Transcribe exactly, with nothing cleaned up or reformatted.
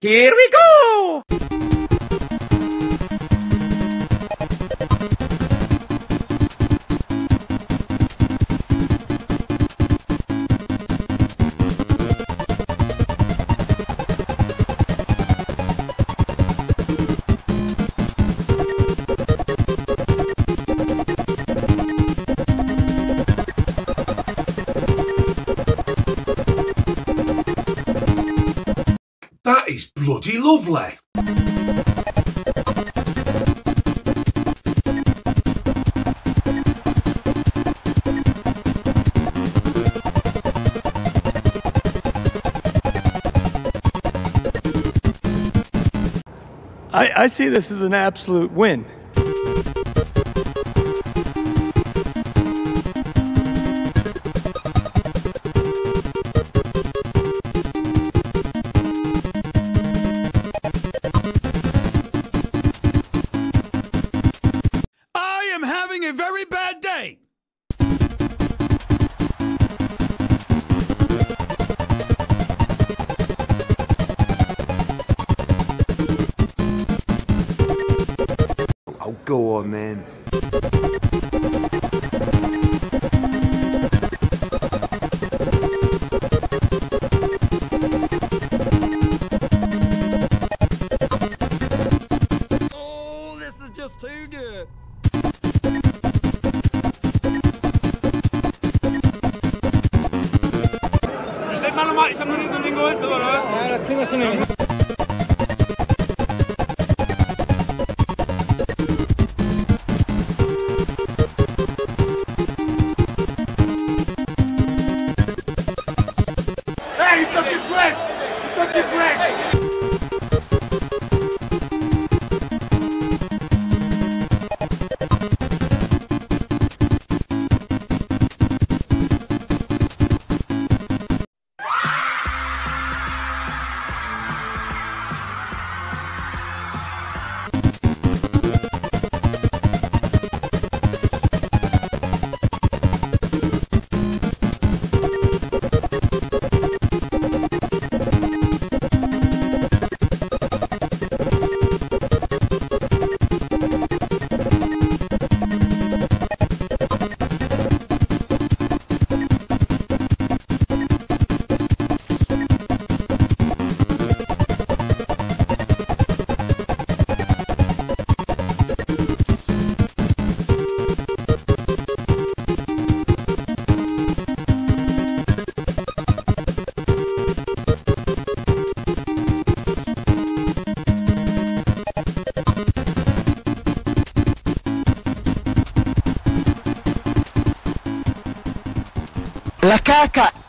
Here we go! That is bloody lovely. I, I see this as an absolute win. I am having a very bad day. Oh, go on then. Oh, this is just too good. Sag mal nochmal, ich habe noch nie so ein Ding geholt, oder was? Ja, das kriegen wir schon hin. Hey, stop this grass! Stop this grass! La caca